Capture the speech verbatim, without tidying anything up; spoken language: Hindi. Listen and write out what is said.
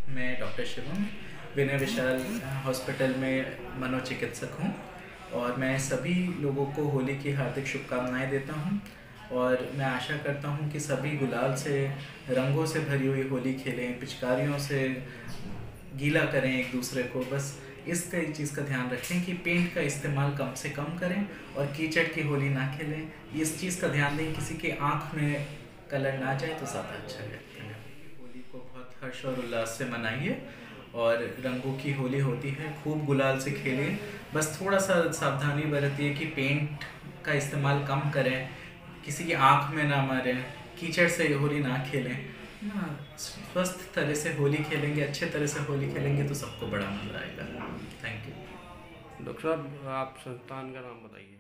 मैं डॉक्टर शिवम विनय विशाल हॉस्पिटल में मनोचिकित्सक हूँ और मैं सभी लोगों को होली की हार्दिक शुभकामनाएं देता हूँ। और मैं आशा करता हूँ कि सभी गुलाल से, रंगों से भरी हुई होली खेलें, पिचकारियों से गीला करें एक दूसरे को। बस इस कई चीज़ का ध्यान रखें कि पेंट का इस्तेमाल कम से कम करें और कीचड़ की होली ना खेलें। इस चीज़ का ध्यान दें, किसी के आँख में कलर ना जाए तो ज़्यादा अच्छा लगता है। होली को बहुत हर्ष और उल्लास से मनाइए और रंगों की होली होती है, खूब गुलाल से खेलिए। बस थोड़ा सा सावधानी बरतिए कि पेंट का इस्तेमाल कम करें, किसी की आँख में ना मारें, कीचड़ से होली ना खेलें ना। स्वस्थ तरह से होली खेलेंगे, अच्छे तरह से होली खेलेंगे तो सबको बड़ा मज़ा आएगा। Thank you. डॉक्टर साहब, आप संस्थान का नाम बताइए।